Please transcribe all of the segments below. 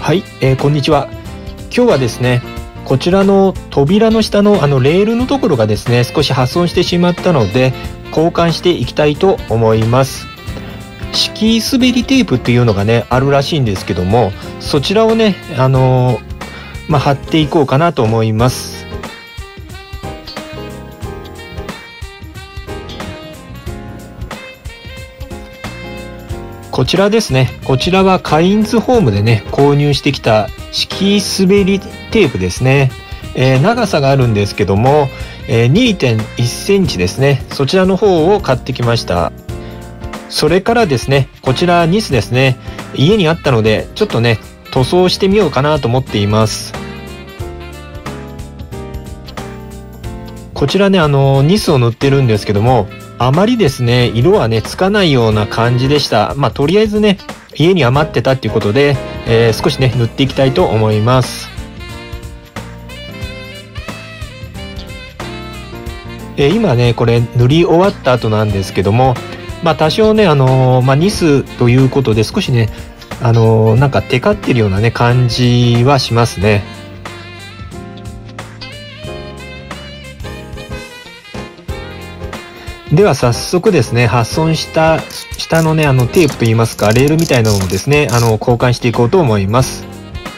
はい、こんにちは。今日はですね、こちらの扉の下のレールのところがですね、少し破損してしまったので、交換していきたいと思います。敷き滑りテープっていうのがね、あるらしいんですけども、そちらをね、貼っていこうかなと思います。こちらですね。こちらはカインズホームでね、購入してきた敷き滑りテープですね。長さがあるんですけども、2.1 センチですね。そちらの方を買ってきました。それからですね、こちらニスですね。家にあったので、ちょっとね、塗装してみようかなと思っています。こちらね、ニスを塗ってるんですけども、あまりですね、色はね、つかないような感じでした。とりあえずね、家に余ってたっていうことで、少しね、塗っていきたいと思います。今ね、これ塗り終わった後なんですけども、多少ね、ニスということで少しね、なんかテカってるようなね、感じはしますね。では早速ですね、破損した下のね、テープといいますか、レールみたいなのをですね、交換していこうと思います。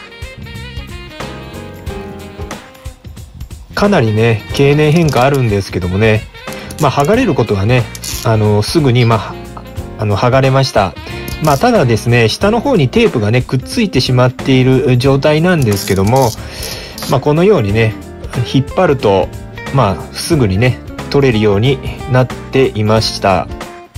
かなりね、経年変化あるんですけどもね、剥がれることはね、すぐに剥がれました。ただですね、下の方にテープがね、くっついてしまっている状態なんですけども、このようにね、引っ張ると、すぐにね、取れるようになっていました。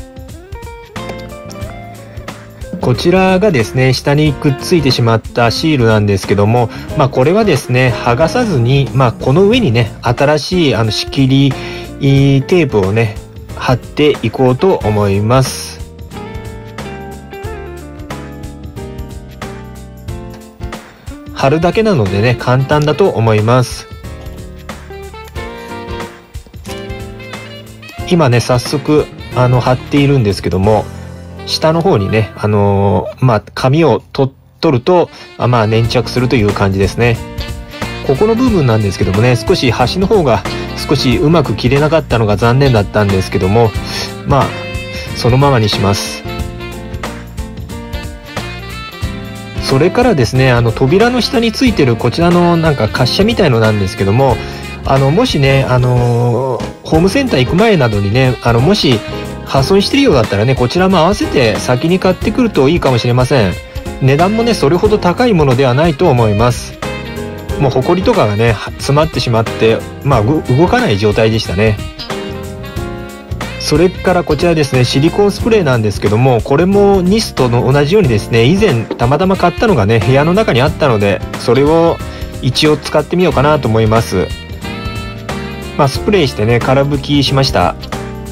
こちらがですね、下にくっついてしまったシールなんですけども、これはですね、剥がさずに、この上にね、新しい仕切りテープをね、貼っていこうと思います。貼るだけなのでね、簡単だと思います。今ね、早速貼っているんですけども、下の方にね、紙を取ると粘着するという感じですね。ここの部分なんですけどもね、少し端の方が少しうまく切れなかったのが残念だったんですけども、そのままにします。それからですね、扉の下についてるこちらのなんか滑車みたいのなんですけども、もしね、ホームセンター行く前などにね、もし破損してるようだったらね、こちらも合わせて先に買ってくるといいかもしれません。値段もね、それほど高いものではないと思います。もうホコリとかがね、詰まってしまって、動かない状態でしたね。それからこちらですね、シリコンスプレーなんですけども、これもニスと同じようにですね、以前たまたま買ったのがね、部屋の中にあったので、それを一応使ってみようかなと思います。スプレーしてね、空拭きしました。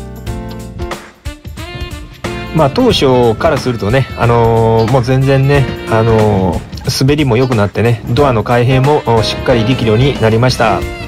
当初からするとね、もう全然ね、滑りも良くなってね、ドアの開閉もしっかりできるようになりました。